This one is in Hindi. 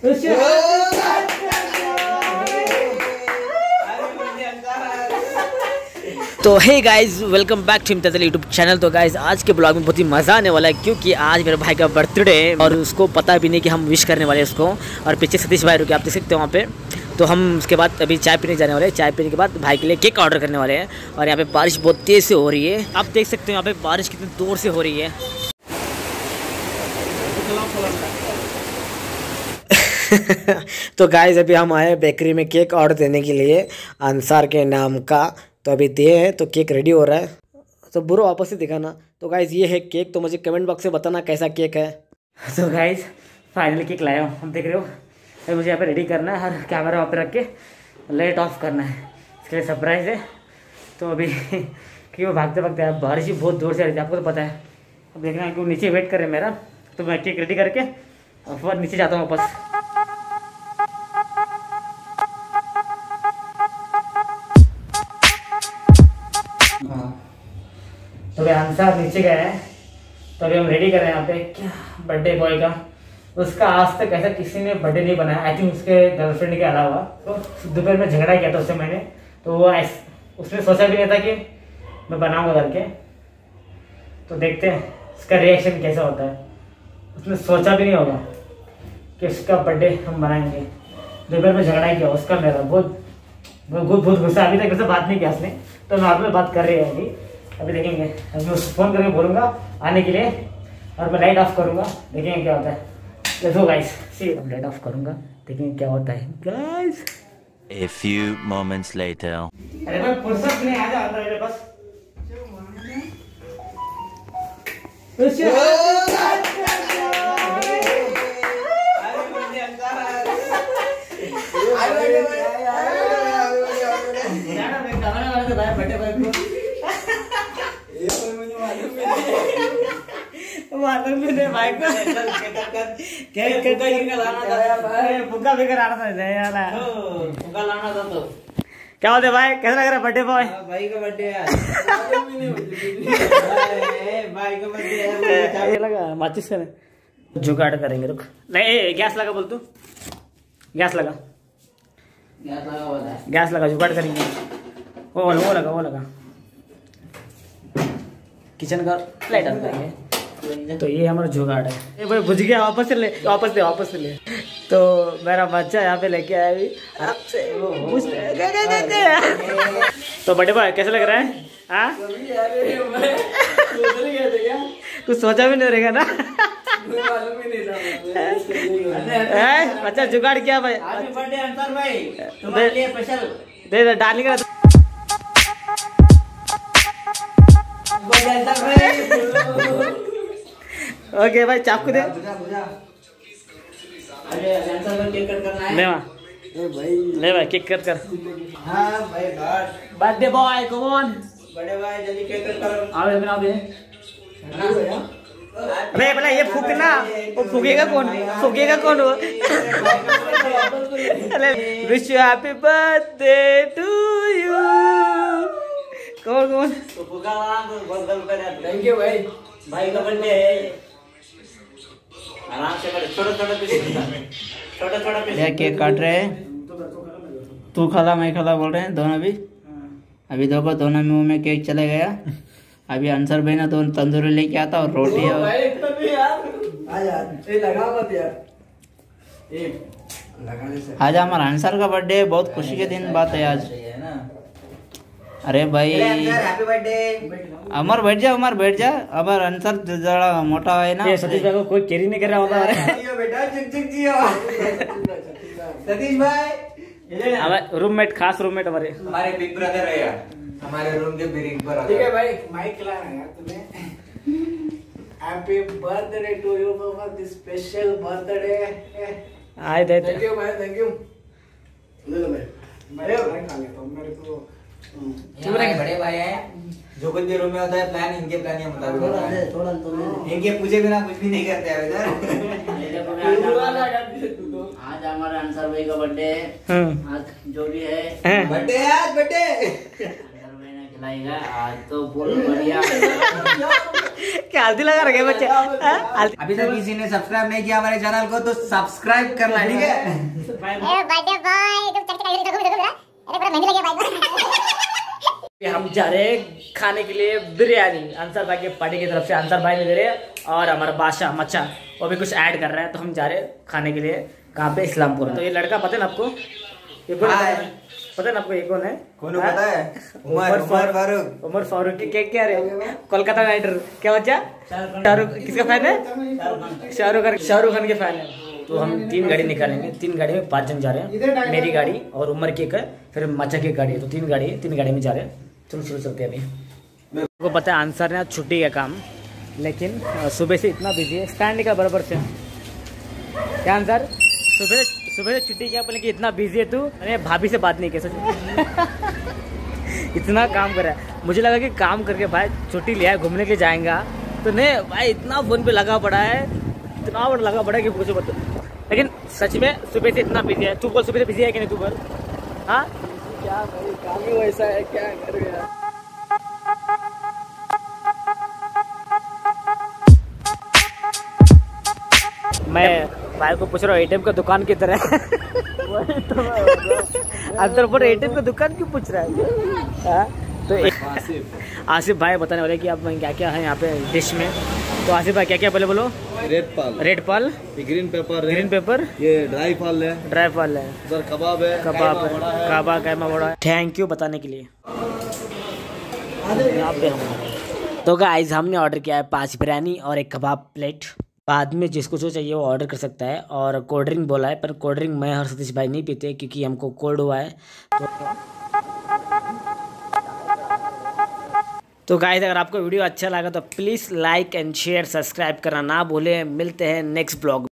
तो hey guys, welcome back to Imtiaz YouTube channel. तो गाइज आज के ब्लॉग में बहुत ही मज़ा आने वाला है, क्योंकि आज मेरे भाई का बर्थडे है और उसको पता भी नहीं कि हम विश करने वाले हैं उसको। और पीछे सतीश भाई रुके, आप देख सकते हो वहाँ पे। तो हम उसके बाद अभी चाय पीने जाने वाले हैं। चाय पीने के बाद भाई के लिए केक ऑर्डर करने वाले हैं। और यहाँ पे बारिश बहुत तेज़ से हो रही है, आप देख सकते हो यहाँ पे बारिश कितनी दूर से हो रही है। तो गाइज अभी हम आए बेकरी में केक ऑर्डर देने के लिए अंसार के नाम का। तो अभी दिए हैं, तो केक रेडी हो रहा है। तो बुरो वापस से दिखाना। तो गाइज ये है केक, तो मुझे कमेंट बॉक्स में बताना कैसा केक है। तो गाइज फाइनली केक लाया हूँ, हम देख रहे हो। अभी मुझे यहाँ पे रेडी करना है, हर कैमरा वहाँ पे रख के लाइट ऑफ करना है। इसके लिए सरप्राइज़ है। तो अभी क्योंकि वो भागते भागते आया, बारिश भी बहुत दूर से आ रही थी, आपको तो पता है। अब देखना है कि वो नीचे वेट कर रहे हैं मेरा। तो मैं केक रेडी करके और फिर नीचे जाता हूँ वापस। तो भाई अंसार नीचे गए हैं, तो अभी हम रेडी कर रहे हैं यहाँ पे क्या बर्थडे बॉय का। उसका आज तक ऐसा किसी ने बर्थडे नहीं बनाया, आई थिंक उसके गर्लफ्रेंड के अलावा। तो दोपहर में झगड़ा किया था उससे मैंने, तो वो उसने सोचा भी नहीं था कि मैं बनाऊंगा करके। तो देखते हैं उसका रिएक्शन कैसा होता है। उसने सोचा भी नहीं होगा कि उसका बर्थडे हम बनाएंगे। दोपहर में झगड़ा किया उसका मेरा, बहुत गुस्सा। अभी तक वैसे बात नहीं किया उसने, तो नॉर्मल बात कर रही है अभी देखेंगे। अभी मैं उसको फ़ोन करके बोलूँगा आने के लिए, और मैं लाइट ऑफ करूँगा, देखेंगे क्या होता है। देखो गाइस, सी अब लाइट ऑफ करूँगा, देखेंगे क्या होता है guys. A few moments later. अरे भाई फुर्सत नहीं, आ जा मेरे पास। मालूम भी नहीं भाई को, फुग्गा भी कराना था फुग्गा लाना था। तो क्या होता है भाई, कैसा लग रहा है बर्थडे बॉय? भाई का बर्थडे है, भाई का बर्थडे है। लगा माचिस का जुगाड़ करेंगे, रुक। नहीं गैस लगा, बोल तू गैस लगा, गैस लगा, जुगाड़ करेंगे। वो लगा किचन का लाइट ऑन करेंगे। तो ये हमारा जुगाड़ है। ये भाई बुझ गया, वापस से ले। तो मेरा बच्चा यहाँ पे लेके आया अभी आपसे। तो बड़े भाई कैसा लग रहा है? हाँ कुछ सोचा भी नहीं रहेगा ना। बच्चा जुगाड़ किया भाई, दे डालेंगे। ओके भाई चाकू दे। ले भाई केक कट कर। हाँ भाई बर्थडे बॉय कौन? बड़े भाई जल्दी केक कट करो। आओ अरे भला ये फूकना, वो फूकेगा कौन वो? Wish you happy birthday to you. कौन? थैंक यू भाई का बर्थडे है। आराम से कर, छोटा पीस केक काट रहे हैं। तू खाला मैं खाला बोल रहे हैं दोनों भी। अभी देखो दोनों मुंह में केक चले गया। अभी अंसर भाई ना दोनों तंदूरी लेके आता और रोटी और आज हमारा अंसर का बर्थडे है, बहुत खुशी के दिन बात है आज। अरे भाई अमर बैठ जा, अमर अंसर जरा मोटा है ना। सतीश भाई को कोई कैरी नहीं कर रहा होगा। सतीश भाई रूममेट, खास रूममेट हमारे बिग ब्रदर है यार, हमारे रूम के बिग ब्रदर। ठीक है भाई, माइक खिलाना यार तुम्हें। Happy birthday to you for this special birthday. आए दे, थैंक यू भाई, थैंक यू। ले लो भाई, मैं खा लेता हूं। मेरे को बड़े भाई हैं, जो कुछ भी रूम में होता है प्लान इनके प्लान के मुताबिक होता है। इनके पूछे बिना कुछ भी नहीं करते हैं इधर। आज हमारा अंसर भाई का बर्थडे है। आज जो भी है बर्थडे है, आज बर्थडे अंसर भाई ने खिलाएगा आज तो फुल बढ़िया। क्या हल्दी लगा रखे बच्चे? अभी तक किसी ने सब्सक्राइब नहीं किया हमारे चैनल को तो सब्सक्राइब करना, ठीक है। हम जा रहे हैं खाने के लिए बिरयानी, अंसर भाई के पार्टी की तरफ से। अंसर भाई ने दे रहे हैं और हमारा बादशाह मच्छा वो भी कुछ ऐड कर रहा है, तो हम जा रहे हैं खाने के लिए। कहाँ पे? इस्लामपुर। तो ये लड़का पता है ना आपको, ये कौन है? पता है ना आपको ये कौन है? कौन पता है? उमर फारूक। उमर फारूक की क्या रहे? Kolkata Knight Rider. क्या बच्चा? शाहरुख किसका फैन है? शाहरुख खान के फैन है। तो हम 3 गाड़ी निकालेंगे, 3 गाड़ी में 5 जन जा रहे हैं। मेरी गाड़ी और उमर की एक है, फिर मच्छा की गाड़ी है, तो 3 गाड़ी है, 3 गाड़ी में जा रहे हैं। चलो चलते हैं अभी। मेरे को पता है आंसर ने छुट्टी का काम, लेकिन सुबह से इतना बिजी है, स्टैंड का बराबर से। क्या आंसर? सुबह से छुट्टी किया, लेकिन इतना बिजी है तू। अरे भाभी से बात नहीं की सच। इतना काम कर रहा है, मुझे लगा कि काम करके भाई छुट्टी लिया है, घूमने के लिए जाएगा, तो नहीं भाई इतना फोन पे लगा पड़ा है, इतना बड़ा लगा पड़ा है कि कुछ बता। लेकिन सच में सुबह से इतना बिजी है। तू बोल सुबह से बिजी है कि नहीं? तू बोल। हाँ क्या भाई काम ही वैसा है, क्या कर गया। मैं भाई को पूछ रहा हूँ एटीएम का दुकान की तरह। वही तो अंदर पर एटीएम का दुकान क्यों पूछ रहा है? तो आसिफ भाई बताने वाले कि आप क्या क्या है यहाँ पे डिश में। तो आसिफ भाई क्या क्या पहले बोलो। रेड पाल, ग्रीन पेपर, ये ड्राई फाल है, सर कबाब है, कबाब कैमा बड़ा है। थैंक यू बताने के लिए। यहाँ पे तो गाइस हमने ऑर्डर किया है 5 बिरयानी और 1 कबाब प्लेट। बाद में जिसको जो चाहिए वो ऑर्डर कर सकता है। और कोल्ड ड्रिंक बोला है, पर कोल्ड ड्रिंक मैं और सतीश भाई नहीं पीते क्योंकि हमको कोल्ड हुआ है। तो गाइस अगर आपको वीडियो अच्छा लगा तो please like and share, subscribe करना ना भूलें। मिलते हैं नेक्स्ट ब्लॉग।